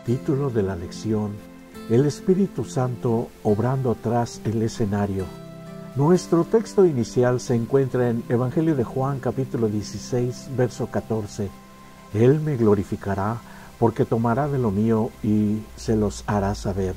Título de la lección: El Espíritu Santo obrando tras el escenario. Nuestro texto inicial se encuentra en Evangelio de Juan, capítulo 16, verso 14. Él me glorificará, porque tomará de lo mío y se los hará saber.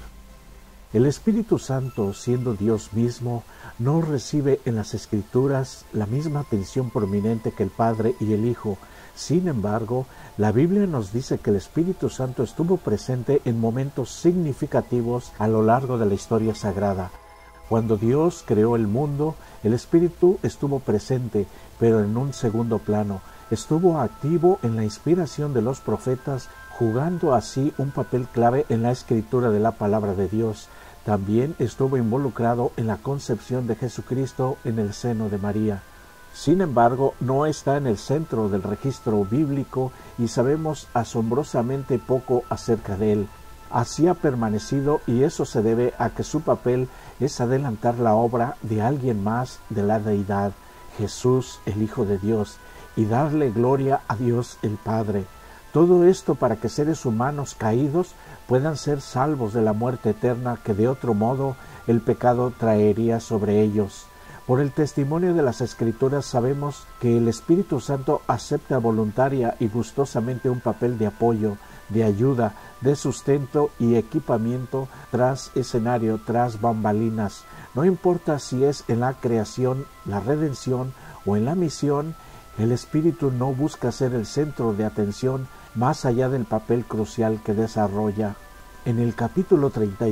El Espíritu Santo, siendo Dios mismo, no recibe en las Escrituras la misma atención prominente que el Padre y el Hijo. Sin embargo, la Biblia nos dice que el Espíritu Santo estuvo presente en momentos significativos a lo largo de la historia sagrada. Cuando Dios creó el mundo, el Espíritu estuvo presente, pero en un segundo plano. Estuvo activo en la inspiración de los profetas, jugando así un papel clave en la escritura de la palabra de Dios. También estuvo involucrado en la concepción de Jesucristo en el seno de María. Sin embargo, no está en el centro del registro bíblico y sabemos asombrosamente poco acerca de él. Así ha permanecido, y eso se debe a que su papel es adelantar la obra de alguien más de la deidad, Jesús, el Hijo de Dios, y darle gloria a Dios el Padre. Todo esto para que seres humanos caídos puedan ser salvos de la muerte eterna que de otro modo el pecado traería sobre ellos. Por el testimonio de las Escrituras sabemos que el Espíritu Santo acepta voluntaria y gustosamente un papel de apoyo, de ayuda, de sustento y equipamiento tras escenario, tras bambalinas. No importa si es en la creación, la redención o en la misión, el Espíritu no busca ser el centro de atención más allá del papel crucial que desarrolla. En el capítulo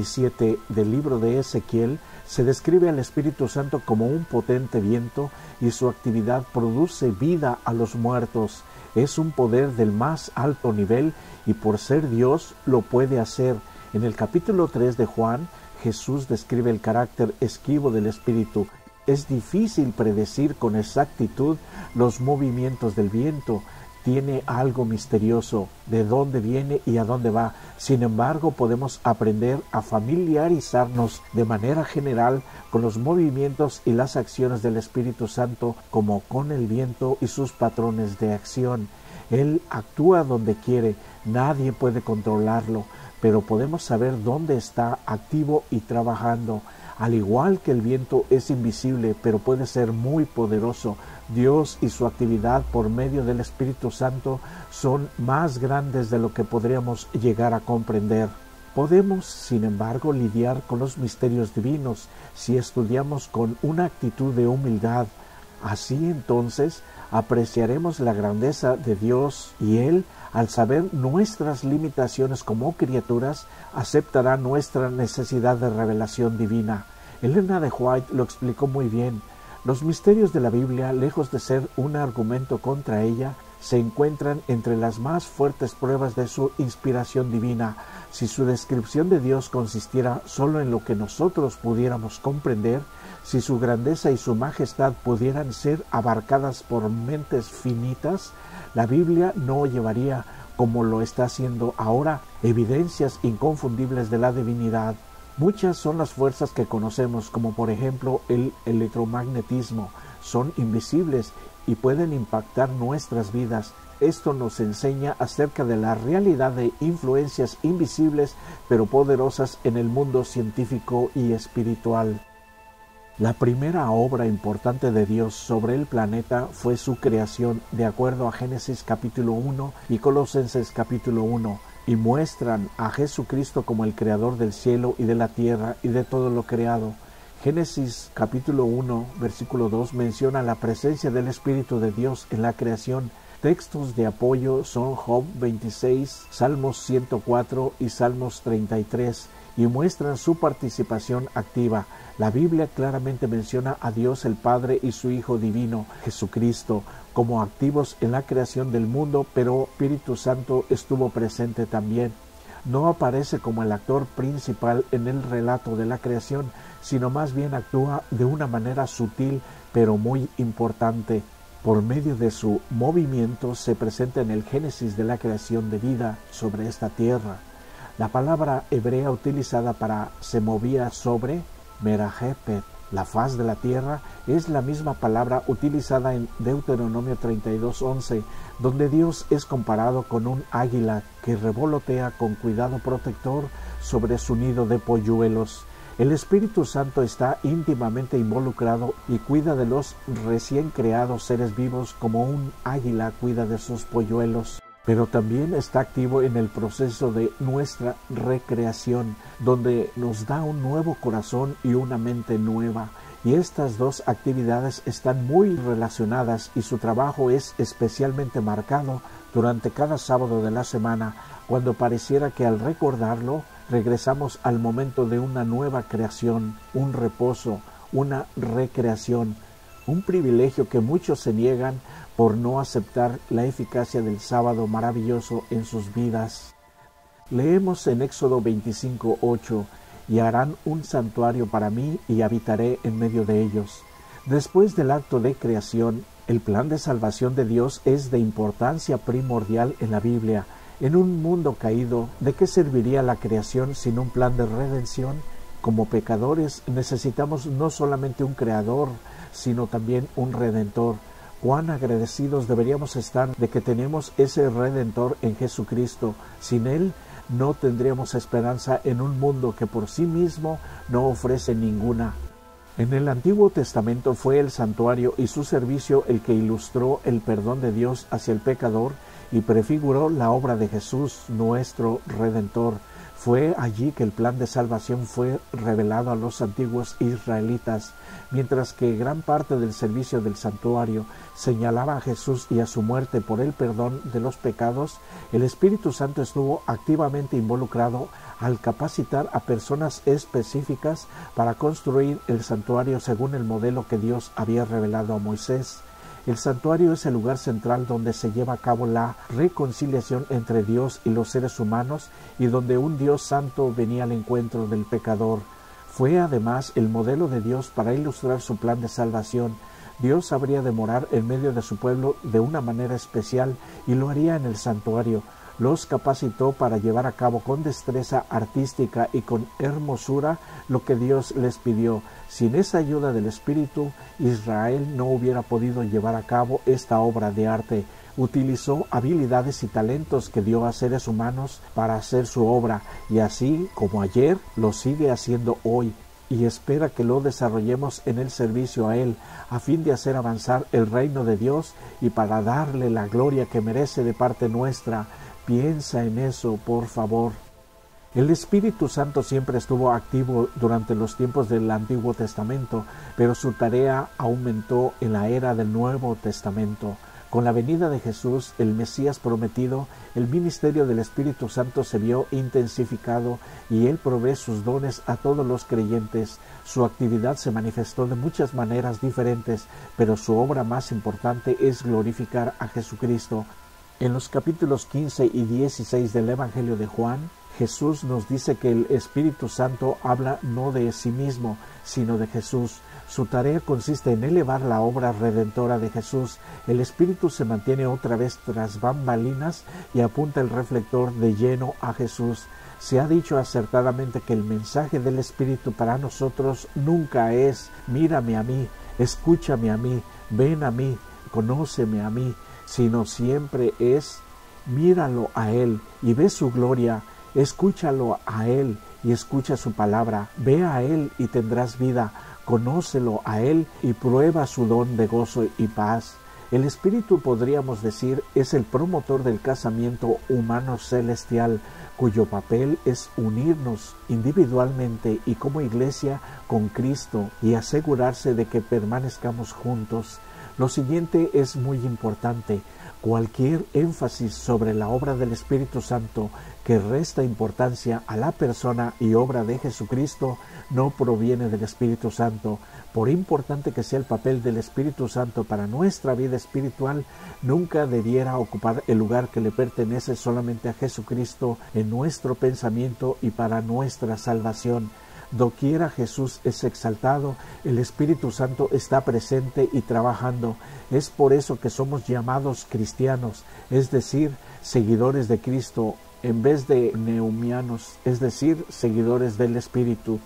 37 del libro de Ezequiel se describe al Espíritu Santo como un potente viento y su actividad produce vida a los muertos. Es un poder del más alto nivel y por ser Dios lo puede hacer. En el capítulo 3 de Juan, Jesús describe el carácter esquivo del Espíritu. Es difícil predecir con exactitud los movimientos del viento. Tiene algo misterioso, de dónde viene y a dónde va. Sin embargo, podemos aprender a familiarizarnos de manera general con los movimientos y las acciones del Espíritu Santo, como con el viento y sus patrones de acción. Él actúa donde quiere, nadie puede controlarlo, pero podemos saber dónde está activo y trabajando. Al igual que el viento es invisible, pero puede ser muy poderoso, Dios y su actividad por medio del Espíritu Santo son más grandes de lo que podríamos llegar a comprender. Podemos, sin embargo, lidiar con los misterios divinos si estudiamos con una actitud de humildad. Así entonces apreciaremos la grandeza de Dios y Él, al saber nuestras limitaciones como criaturas, aceptará nuestra necesidad de revelación divina. Elena de White lo explicó muy bien. Los misterios de la Biblia, lejos de ser un argumento contra ella, se encuentran entre las más fuertes pruebas de su inspiración divina. Si su descripción de Dios consistiera solo en lo que nosotros pudiéramos comprender, si su grandeza y su majestad pudieran ser abarcadas por mentes finitas, la Biblia no llevaría, como lo está haciendo ahora, evidencias inconfundibles de la divinidad. Muchas son las fuerzas que conocemos, como por ejemplo el electromagnetismo. Son invisibles y pueden impactar nuestras vidas. Esto nos enseña acerca de la realidad de influencias invisibles pero poderosas en el mundo científico y espiritual. La primera obra importante de Dios sobre el planeta fue su creación, de acuerdo a Génesis capítulo 1 y Colosenses capítulo 1, y muestran a Jesucristo como el creador del cielo y de la tierra y de todo lo creado. Génesis capítulo 1, versículo 2 menciona la presencia del Espíritu de Dios en la creación. Textos de apoyo son Job 26, Salmos 104 y Salmos 33, y muestran su participación activa. La Biblia claramente menciona a Dios el Padre y su Hijo divino, Jesucristo, como activos en la creación del mundo, pero el Espíritu Santo estuvo presente también. No aparece como el actor principal en el relato de la creación, sino más bien actúa de una manera sutil, pero muy importante. Por medio de su movimiento se presenta en el génesis de la creación de vida sobre esta tierra. La palabra hebrea utilizada para se movía sobre, merajepet, La faz de la tierra es la misma palabra utilizada en Deuteronomio 32:11, donde Dios es comparado con un águila que revolotea con cuidado protector sobre su nido de polluelos. El Espíritu Santo está íntimamente involucrado y cuida de los recién creados seres vivos como un águila cuida de sus polluelos. Pero también está activo en el proceso de nuestra recreación, donde nos da un nuevo corazón y una mente nueva. Y estas dos actividades están muy relacionadas y su trabajo es especialmente marcado durante cada sábado de la semana, cuando pareciera que al recordarlo, regresamos al momento de una nueva creación, un reposo, una recreación, un privilegio que muchos se niegan por no aceptar la eficacia del sábado maravilloso en sus vidas. Leemos en Éxodo 25:8, y harán un santuario para mí y habitaré en medio de ellos. Después del acto de creación, el plan de salvación de Dios es de importancia primordial en la Biblia. En un mundo caído, ¿de qué serviría la creación sin un plan de redención? Como pecadores necesitamos no solamente un creador, sino también un redentor. Cuán agradecidos deberíamos estar de que tenemos ese Redentor en Jesucristo. Sin Él no tendríamos esperanza en un mundo que por sí mismo no ofrece ninguna. En el Antiguo Testamento fue el santuario y su servicio el que ilustró el perdón de Dios hacia el pecador y prefiguró la obra de Jesús, nuestro Redentor. Fue allí que el plan de salvación fue revelado a los antiguos israelitas, mientras que gran parte del servicio del santuario señalaba a Jesús y a su muerte por el perdón de los pecados. El Espíritu Santo estuvo activamente involucrado al capacitar a personas específicas para construir el santuario según el modelo que Dios había revelado a Moisés. El santuario es el lugar central donde se lleva a cabo la reconciliación entre Dios y los seres humanos y donde un Dios santo venía al encuentro del pecador. Fue además el modelo de Dios para ilustrar su plan de salvación. Dios habría de morar en medio de su pueblo de una manera especial y lo haría en el santuario. Los capacitó para llevar a cabo con destreza artística y con hermosura lo que Dios les pidió. Sin esa ayuda del Espíritu, Israel no hubiera podido llevar a cabo esta obra de arte. Utilizó habilidades y talentos que dio a seres humanos para hacer su obra, y así como ayer, lo sigue haciendo hoy, y espera que lo desarrollemos en el servicio a Él, a fin de hacer avanzar el reino de Dios y para darle la gloria que merece de parte nuestra. Piensa en eso, por favor. El Espíritu Santo siempre estuvo activo durante los tiempos del Antiguo Testamento, pero su tarea aumentó en la era del Nuevo Testamento. Con la venida de Jesús, el Mesías prometido, el ministerio del Espíritu Santo se vio intensificado y Él provee sus dones a todos los creyentes. Su actividad se manifestó de muchas maneras diferentes, pero su obra más importante es glorificar a Jesucristo. En los capítulos 15 y 16 del Evangelio de Juan, Jesús nos dice que el Espíritu Santo habla no de sí mismo, sino de Jesús. Su tarea consiste en elevar la obra redentora de Jesús. El Espíritu se mantiene otra vez tras bambalinas y apunta el reflector de lleno a Jesús. Se ha dicho acertadamente que el mensaje del Espíritu para nosotros nunca es «mírame a mí, escúchame a mí, ven a mí, conóceme a mí», sino siempre es «míralo a Él y ve su gloria, escúchalo a Él y escucha su palabra, ve a Él y tendrás vida, conócelo a Él y prueba su don de gozo y paz». El Espíritu, podríamos decir, es el promotor del casamiento humano celestial, cuyo papel es unirnos individualmente y como iglesia con Cristo y asegurarse de que permanezcamos juntos. Lo siguiente es muy importante. Cualquier énfasis sobre la obra del Espíritu Santo que resta importancia a la persona y obra de Jesucristo no proviene del Espíritu Santo. Por importante que sea el papel del Espíritu Santo para nuestra vida espiritual, nunca debiera ocupar el lugar que le pertenece solamente a Jesucristo en nuestro pensamiento y para nuestra salvación. Doquiera Jesús es exaltado, el Espíritu Santo está presente y trabajando. Es por eso que somos llamados cristianos, es decir, seguidores de Cristo, en vez de neumianos, es decir, seguidores del Espíritu.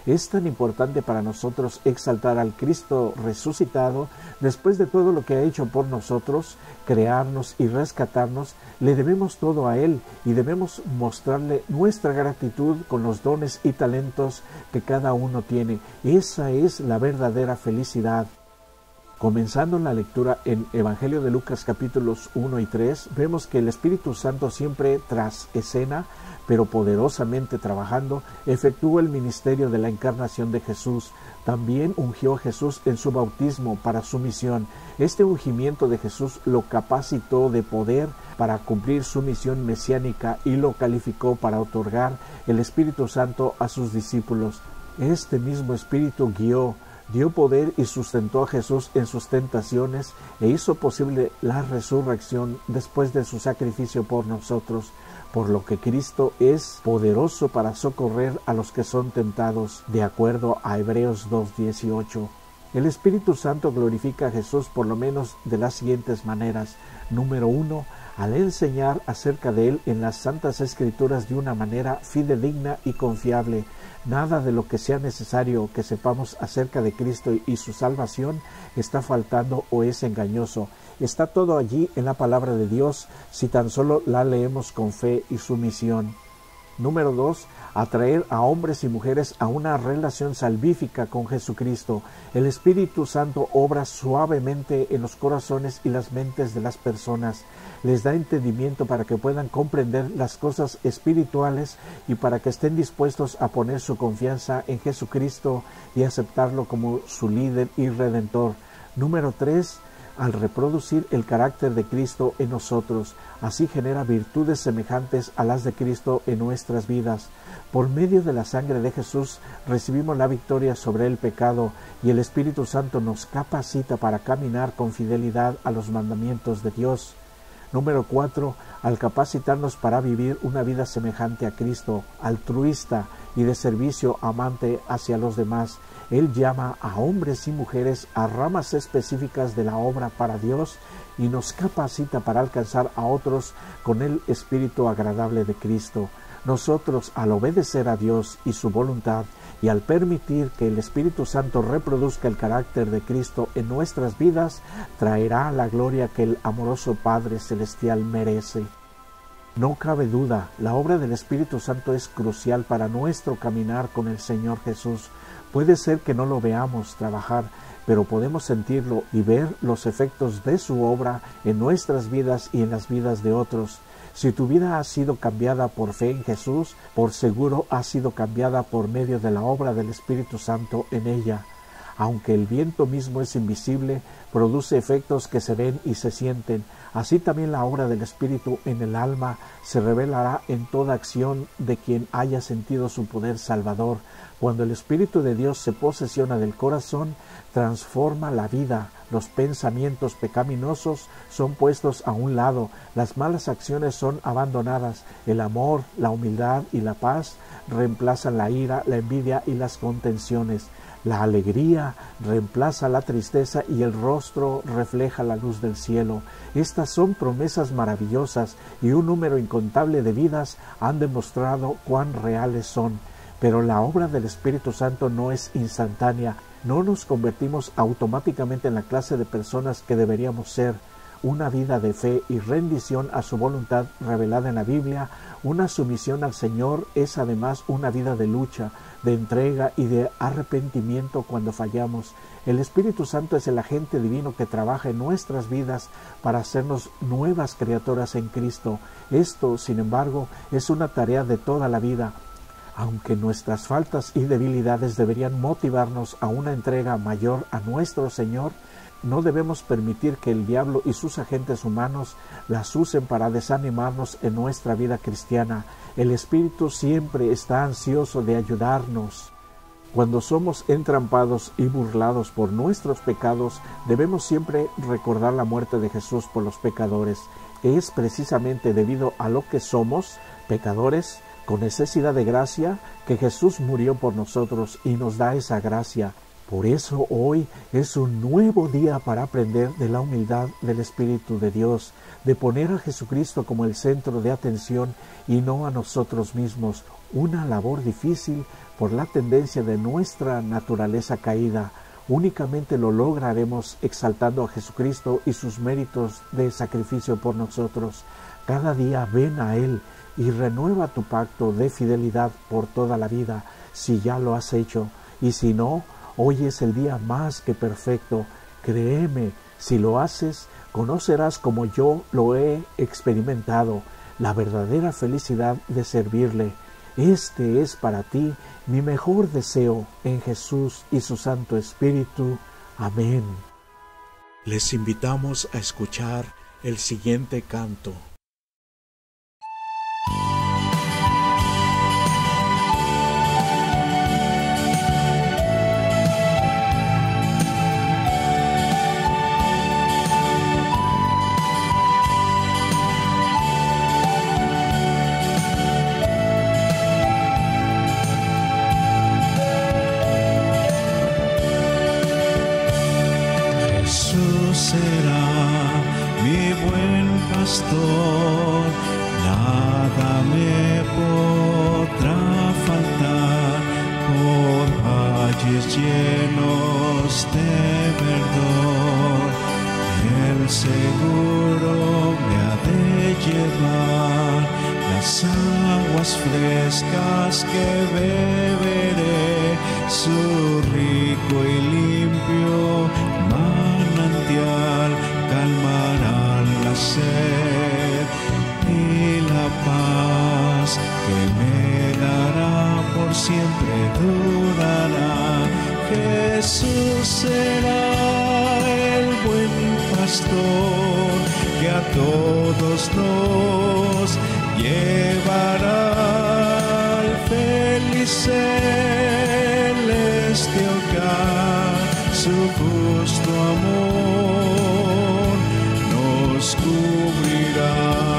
Es tan importante para nosotros exaltar al Cristo resucitado. Después de todo lo que ha hecho por nosotros, crearnos y rescatarnos, le debemos todo a Él y debemos mostrarle nuestra gratitud con los dones y talentos que cada uno tiene. Esa es la verdadera felicidad. Comenzando la lectura en Evangelio de Lucas capítulos 1 y 3, vemos que el Espíritu Santo siempre tras escena, pero poderosamente trabajando, efectuó el ministerio de la encarnación de Jesús. También ungió a Jesús en su bautismo para su misión. Este ungimiento de Jesús lo capacitó de poder para cumplir su misión mesiánica y lo calificó para otorgar el Espíritu Santo a sus discípulos. Este mismo Espíritu dio poder y sustentó a Jesús en sus tentaciones e hizo posible la resurrección después de su sacrificio por nosotros, por lo que Cristo es poderoso para socorrer a los que son tentados, de acuerdo a Hebreos 2:18. El Espíritu Santo glorifica a Jesús por lo menos de las siguientes maneras. Número 1, al enseñar acerca de Él en las Santas Escrituras de una manera fidedigna y confiable. Nada de lo que sea necesario que sepamos acerca de Cristo y su salvación está faltando o es engañoso. Está todo allí en la palabra de Dios si tan solo la leemos con fe y sumisión. Número 2, atraer a hombres y mujeres a una relación salvífica con Jesucristo. El Espíritu Santo obra suavemente en los corazones y las mentes de las personas. Les da entendimiento para que puedan comprender las cosas espirituales y para que estén dispuestos a poner su confianza en Jesucristo y aceptarlo como su líder y redentor. Número 3, al reproducir el carácter de Cristo en nosotros, así genera virtudes semejantes a las de Cristo en nuestras vidas. Por medio de la sangre de Jesús recibimos la victoria sobre el pecado y el Espíritu Santo nos capacita para caminar con fidelidad a los mandamientos de Dios. Número 4, al capacitarnos para vivir una vida semejante a Cristo, altruista y de servicio amante hacia los demás. Él llama a hombres y mujeres a ramas específicas de la obra para Dios y nos capacita para alcanzar a otros con el espíritu agradable de Cristo. Nosotros, al obedecer a Dios y su voluntad y al permitir que el Espíritu Santo reproduzca el carácter de Cristo en nuestras vidas, traerá la gloria que el amoroso Padre Celestial merece. No cabe duda, la obra del Espíritu Santo es crucial para nuestro caminar con el Señor Jesús. Puede ser que no lo veamos trabajar, pero podemos sentirlo y ver los efectos de su obra en nuestras vidas y en las vidas de otros. Si tu vida ha sido cambiada por fe en Jesús, por seguro ha sido cambiada por medio de la obra del Espíritu Santo en ella. Aunque el viento mismo es invisible, produce efectos que se ven y se sienten. Así también la obra del Espíritu en el alma se revelará en toda acción de quien haya sentido su poder salvador. Cuando el Espíritu de Dios se posesiona del corazón, transforma la vida. Los pensamientos pecaminosos son puestos a un lado, las malas acciones son abandonadas, el amor, la humildad y la paz reemplazan la ira, la envidia y las contenciones. La alegría reemplaza la tristeza y el rostro refleja la luz del cielo. Estas son promesas maravillosas y un número incontable de vidas han demostrado cuán reales son. Pero la obra del Espíritu Santo no es instantánea. No nos convertimos automáticamente en la clase de personas que deberíamos ser. Una vida de fe y rendición a su voluntad revelada en la Biblia, una sumisión al Señor es además una vida de lucha, de entrega y de arrepentimiento cuando fallamos. El Espíritu Santo es el agente divino que trabaja en nuestras vidas para hacernos nuevas criaturas en Cristo. Esto, sin embargo, es una tarea de toda la vida. Aunque nuestras faltas y debilidades deberían motivarnos a una entrega mayor a nuestro Señor, no debemos permitir que el diablo y sus agentes humanos las usen para desanimarnos en nuestra vida cristiana. El Espíritu siempre está ansioso de ayudarnos. Cuando somos entrampados y burlados por nuestros pecados, debemos siempre recordar la muerte de Jesús por los pecadores. Es precisamente debido a lo que somos, pecadores, con necesidad de gracia, que Jesús murió por nosotros y nos da esa gracia. Por eso hoy es un nuevo día para aprender de la humildad del Espíritu de Dios, de poner a Jesucristo como el centro de atención y no a nosotros mismos. una labor difícil por la tendencia de nuestra naturaleza caída. Únicamente lo lograremos exaltando a Jesucristo y sus méritos de sacrificio por nosotros. Cada día ven a Él y renueva tu pacto de fidelidad por toda la vida, si ya lo has hecho, y si no, hoy es el día más que perfecto. Créeme, si lo haces, conocerás como yo lo he experimentado, la verdadera felicidad de servirle. Este es para ti mi mejor deseo en Jesús y su Santo Espíritu. Amén. Les invitamos a escuchar el siguiente canto. Será mi buen pastor, nada me podrá faltar, por valles llenos de verdor, Él seguro me ha de llevar, las aguas frescas que beberé, su rico y limpio manantial calmarán la sed y la paz que me dará por siempre durará. Jesús será el buen pastor que a todos nos llevará al feliz celeste hogar. Su justo amor nos cubrirá.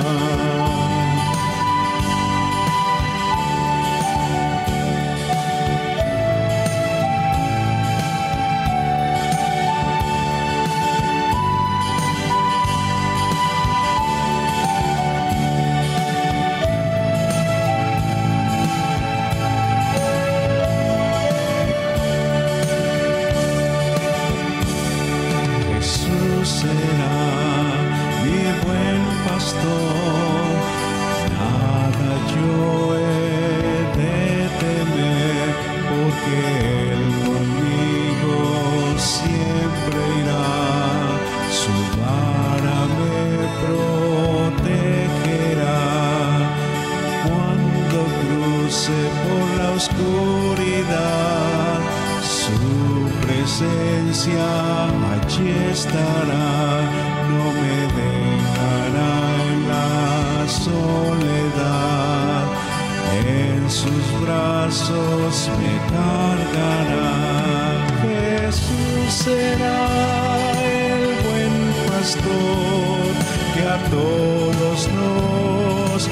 Será mi buen pastor, nada yo he de temer, porque Él conmigo siempre irá, su vara me protegerá, cuando cruce por la oscuridad, su presencia allí estará, no me dejará en la soledad, en sus brazos me cargará. Jesús será el buen pastor que a todos nos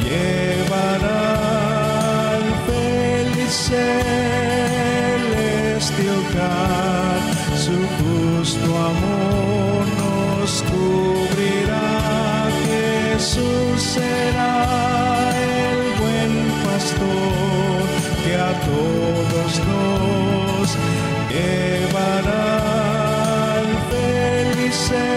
llevará al feliz celeste hogar. Su justo amor nos cubrirá. Jesús será el buen pastor que a todos nos llevará al feliz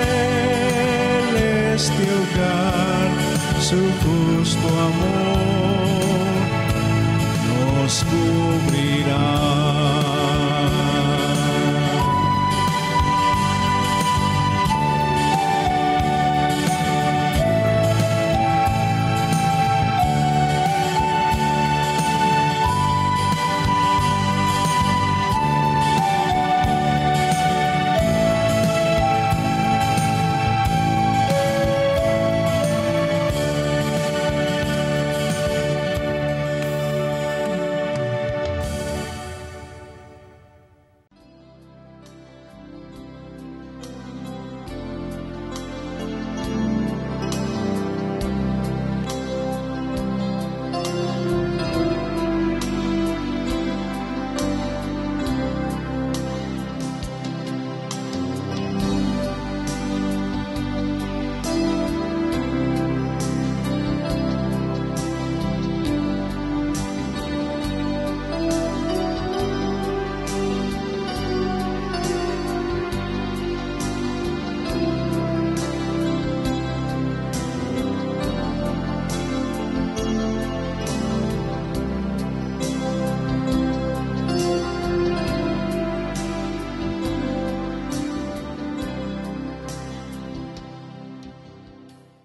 celeste hogar. Su justo amor nos cubrirá.